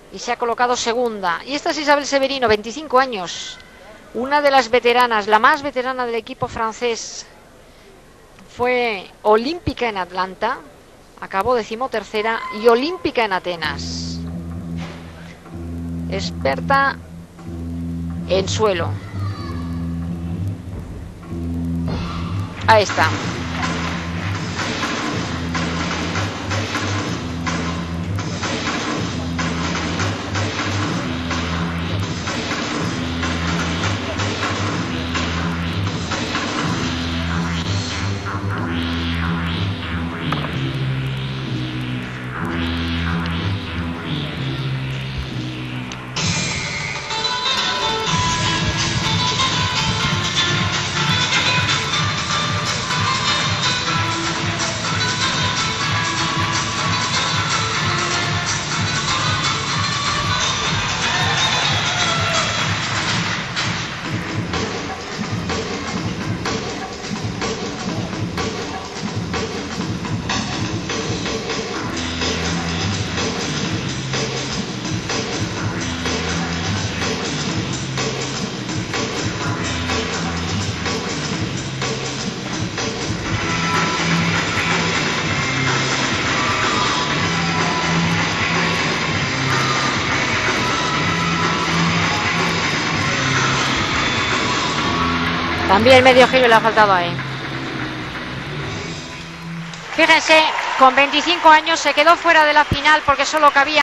y se ha colocado segunda. Y esta es Isabel Severino, 25 años, una de las veteranas, la más veterana del equipo francés. Fue olímpica en Atlanta, acabó 13ª, y olímpica en Atenas. Experta en suelo. Ahí está. También medio giro le ha faltado ahí. Fíjense, con 25 años se quedó fuera de la final porque solo cabía